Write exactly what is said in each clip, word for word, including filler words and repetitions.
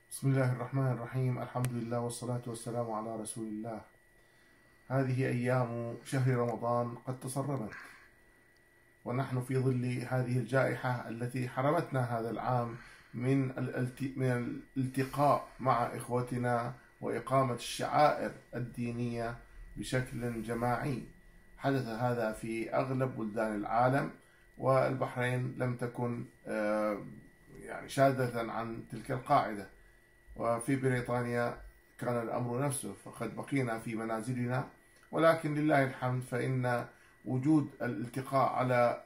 بسم الله الرحمن الرحيم. الحمد لله والصلاة والسلام على رسول الله. هذه أيام شهر رمضان قد تسربت، ونحن في ظل هذه الجائحة التي حرمتنا هذا العام من من الالتقاء مع إخوتنا وإقامة الشعائر الدينية بشكل جماعي. حدث هذا في أغلب بلدان العالم، والبحرين لم تكن يعني شاذة عن تلك القاعدة. وفي بريطانيا كان الأمر نفسه، فقد بقينا في منازلنا، ولكن لله الحمد فإن وجود الالتقاء على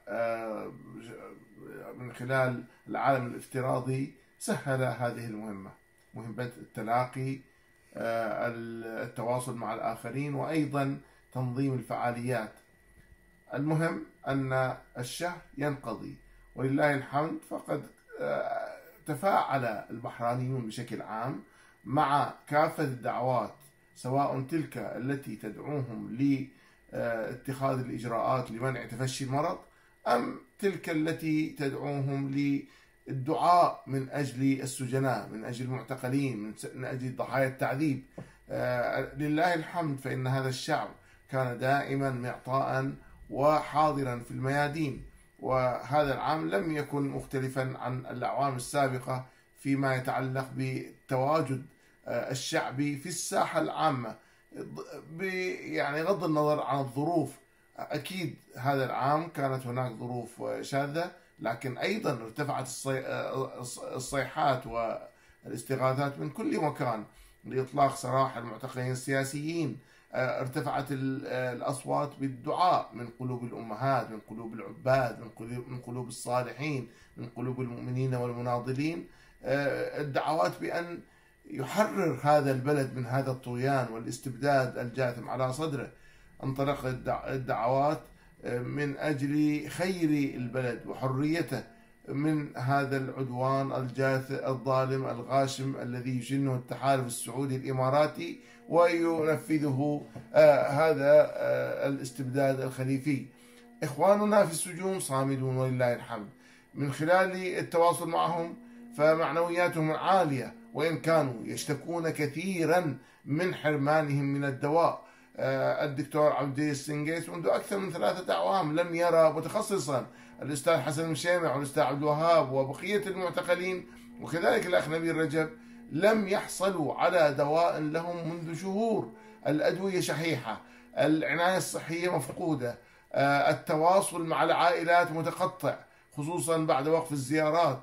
من خلال العالم الافتراضي سهل هذه المهمة، مهمة التلاقي، التواصل مع الآخرين، وأيضا تنظيم الفعاليات. المهم أن الشهر ينقضي ولله الحمد، فقد تفاعل البحرانيون بشكل عام مع كافة الدعوات، سواء تلك التي تدعوهم لاتخاذ الإجراءات لمنع تفشي المرض، أم تلك التي تدعوهم للدعاء من أجل السجناء، من أجل المعتقلين، من أجل ضحايا التعذيب. لله الحمد فإن هذا الشعب كان دائما معطاء وحاضرا في الميادين، وهذا العام لم يكن مختلفا عن الأعوام السابقة فيما يتعلق بالتواجد الشعبي في الساحة العامة، يعني غض النظر عن الظروف. أكيد هذا العام كانت هناك ظروف شاذة، لكن أيضا ارتفعت الصيحات والاستغاثات من كل مكان لإطلاق سراح المعتقلين السياسيين. ارتفعت الأصوات بالدعاء من قلوب الأمهات، من قلوب العباد، من قلوب الصالحين، من قلوب المؤمنين والمناضلين، الدعوات بأن يحرر هذا البلد من هذا الطغيان والاستبداد الجاثم على صدره. انطلق الدعوات من أجل خير البلد وحريته من هذا العدوان الجاثم الظالم الغاشم الذي يجنه التحالف السعودي الإماراتي وينفذه آه هذا آه الاستبداد الخليفي. إخواننا في السجون صامدون ولله الحمد، من خلال التواصل معهم فمعنوياتهم عالية، وإن كانوا يشتكون كثيرا من حرمانهم من الدواء. آه الدكتور عبد السنجيس منذ أكثر من ثلاثة أعوام لم يرى متخصصا. الأستاذ حسن المشيمع والأستاذ عبد الوهاب وبقية المعتقلين وكذلك الأخ نبيل رجب لم يحصلوا على دواء لهم منذ شهور. الأدوية شحيحة، العناية الصحية مفقودة، التواصل مع العائلات متقطع، خصوصا بعد وقف الزيارات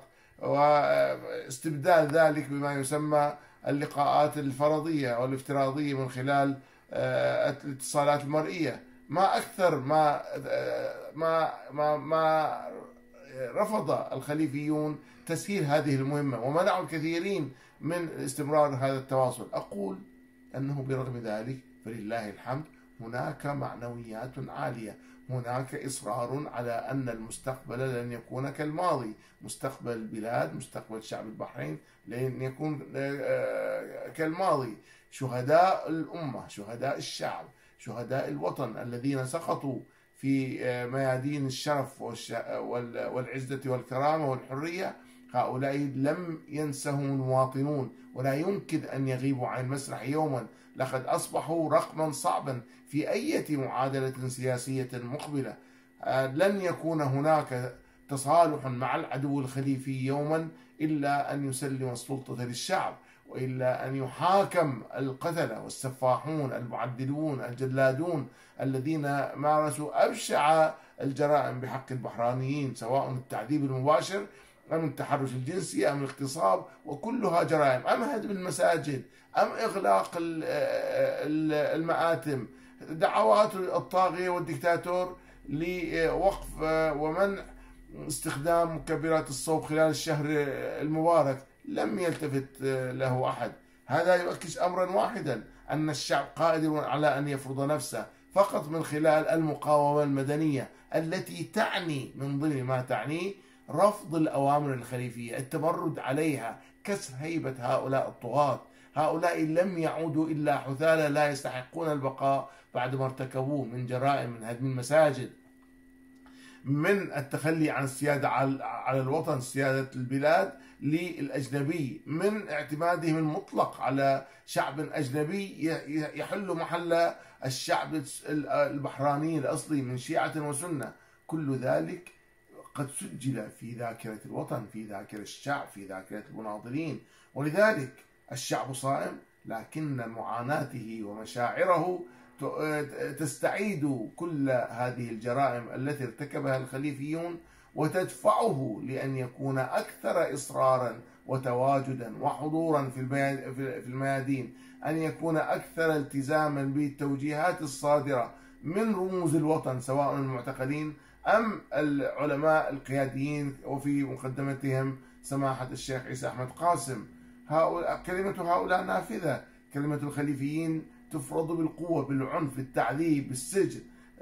واستبدال ذلك بما يسمى اللقاءات الفرضية أو الافتراضية من خلال الاتصالات المرئية. ما أكثر ما ما ما, ما رفض الخليفيون تسهيل هذه المهمة ومنعوا الكثيرين من استمرار هذا التواصل. أقول أنه برغم ذلك فلله الحمد هناك معنويات عالية، هناك إصرار على أن المستقبل لن يكون كالماضي، مستقبل البلاد، مستقبل شعب البحرين لن يكون كالماضي. شهداء الأمة، شهداء الشعب، شهداء الوطن الذين سقطوا في ميادين الشرف والعزة والكرامة والحرية، هؤلاء لم ينسهم المواطنون ولا يمكن أن يغيبوا عن المسرح يوما. لقد أصبحوا رقما صعبا في أي معادلة سياسية مقبلة. لن يكون هناك تصالح مع العدو الخليفي يوما إلا أن يسلم السلطة للشعب، وإلا أن يحاكم القتلة والسفاحون المعدلون الجلادون الذين مارسوا أبشع الجرائم بحق البحرانيين، سواء التعذيب المباشر أم التحرش الجنسي أم الاغتصاب، وكلها جرائم، أم هدم المساجد أم إغلاق المآتم. دعوات الطاغية والدكتاتور لوقف ومنع استخدام مكبرات الصوت خلال الشهر المبارك لم يلتفت له أحد. هذا يؤكد أمرا واحدا، أن الشعب قادر على أن يفرض نفسه فقط من خلال المقاومة المدنية التي تعني من ضمن ما تعنيه رفض الأوامر الخليفية، التمرد عليها، كسر هيبة هؤلاء الطغاة. هؤلاء لم يعودوا إلا حثالة لا يستحقون البقاء بعد ما ارتكبوه من جرائم، من هدم المساجد، من التخلي عن السيادة على الوطن، سيادة البلاد للأجنبي، من اعتمادهم المطلق على شعب أجنبي يحل محل الشعب البحراني الأصلي من شيعة وسنة. كل ذلك قد سجل في ذاكرة الوطن، في ذاكرة الشعب، في ذاكرة المناضلين. ولذلك الشعب صائم، لكن معاناته ومشاعره تستعيد كل هذه الجرائم التي ارتكبها الخليفيون وتدفعه لأن يكون أكثر إصرارا وتواجدا وحضورا في الميادين، أن يكون أكثر التزاما بالتوجيهات الصادرة من رموز الوطن سواء المعتقلين أم العلماء القياديين، وفي مقدمتهم سماحة الشيخ عيسى أحمد قاسم. هؤلاء كلمة هؤلاء نافذة، كلمة الخليفيين تفرض بالقوة، بالعنف، بالتعذيب، بالسجن.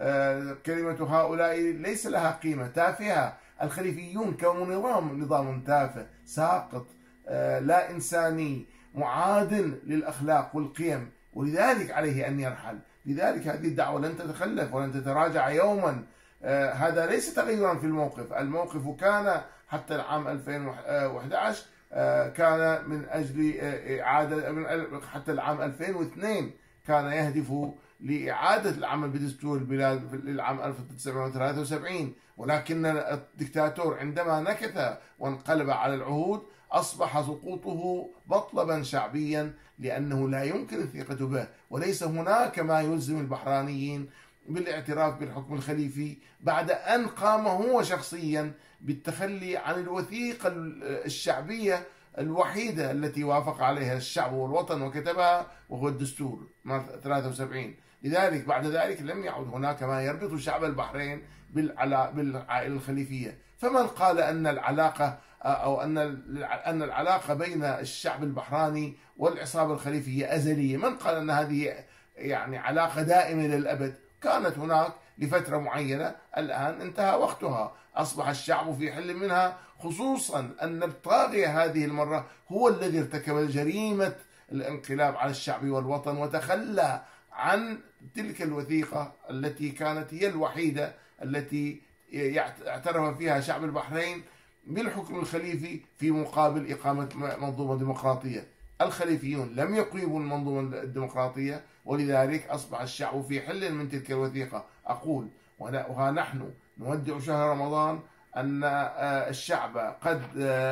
كلمة هؤلاء ليس لها قيمة، تافهة. الخليفيون كانوا نظام نظام تافه ساقط، لا إنساني، معاد للأخلاق والقيم، ولذلك عليه أن يرحل. لذلك هذه الدعوة لن تتخلف ولن تتراجع يوما. هذا ليس تغيرا في الموقف، الموقف كان حتى العام ألفين وأحد عشر كان من أجل إعادة، من حتى العام ألفين واثنين كان يهدف لإعادة العمل بدستور البلاد للعام ألف وتسعمئة وثلاثة وسبعين، ولكن الدكتاتور عندما نكث وانقلب على العهود أصبح سقوطه مطلبا شعبيا، لأنه لا يمكن الثقة به، وليس هناك ما يلزم البحرانيين بالاعتراف بالحكم الخليفي بعد أن قام هو شخصيا بالتخلي عن الوثيقة الشعبية الوحيدة التي وافق عليها الشعب والوطن وكتبها، وهو الدستور ثلاثة وسبعين. لذلك بعد ذلك لم يعد هناك ما يربط شعب البحرين بالعائلة الخليفية. فمن قال أن العلاقة أو أن أن العلاقة بين الشعب البحراني والعصابة الخليفية أزلية، من قال أن هذه يعني علاقة دائمة للأبد؟ كانت هناك لفترة معينة، الآن انتهى وقتها، أصبح الشعب في حل منها، خصوصا أن الطاغية هذه المرة هو الذي ارتكب جريمة الانقلاب على الشعب والوطن وتخلى عن تلك الوثيقة التي كانت هي الوحيدة التي اعترف فيها شعب البحرين بالحكم الخليفي في مقابل إقامة منظومة ديمقراطية. الخليفيون لم يقيموا المنظومة الديمقراطية، ولذلك أصبح الشعب في حل من تلك الوثيقة. أقول وها نحن نودع شهر رمضان أن الشعب قد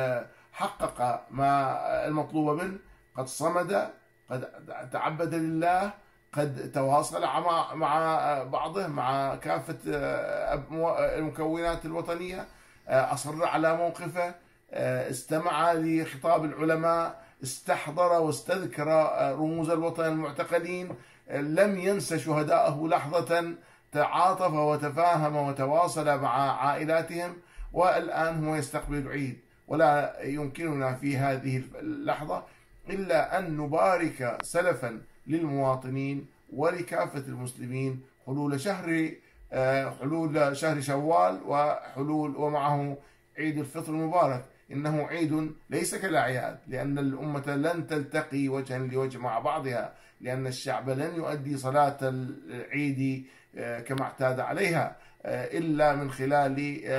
حقق ما المطلوب منه، قد صمد، قد تعبد لله، قد تواصل مع بعضه، مع كافة المكونات الوطنية، أصر على موقفه، استمع لخطاب العلماء، استحضر واستذكر رموز الوطن المعتقلين، لم ينس شهداءه لحظة، تعاطف وتفاهم وتواصل مع عائلاتهم، والآن هو يستقبل العيد. ولا يمكننا في هذه اللحظة إلا أن نبارك سلفا للمواطنين ولكافة المسلمين حلول شهر حلول شهر شوال وحلول ومعه عيد الفطر المبارك. إنه عيد ليس كالأعياد، لأن الأمة لن تلتقي وجها لوجه مع بعضها، لأن الشعب لن يؤدي صلاة العيد كما اعتاد عليها إلا من خلال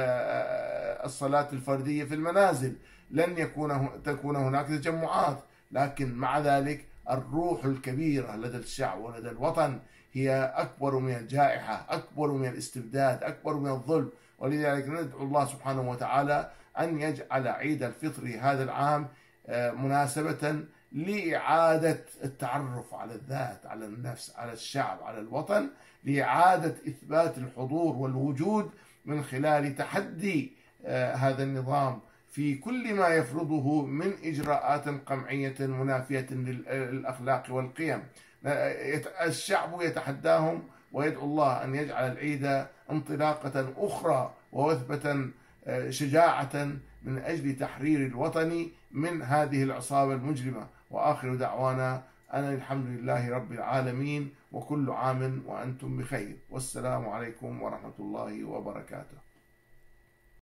الصلاة الفردية في المنازل، لن يكون تكون هناك تجمعات. لكن مع ذلك الروح الكبيرة لدى الشعب ولدى الوطن هي أكبر من الجائحة، أكبر من الاستبداد، أكبر من الظلم. ولذلك ندعو الله سبحانه وتعالى أن يجعل عيد الفطر هذا العام مناسبة لإعادة التعرف على الذات، على النفس، على الشعب، على الوطن، لإعادة إثبات الحضور والوجود من خلال تحدي هذا النظام في كل ما يفرضه من إجراءات قمعية منافية للأخلاق والقيم. الشعب يتحداهم ويدعو الله أن يجعل العيد انطلاقة أخرى ووثبة شجاعة من أجل تحرير الوطن من هذه العصابة المجرمة. وآخر دعوانا أن الحمد لله رب العالمين، وكل عام وأنتم بخير، والسلام عليكم ورحمة الله وبركاته.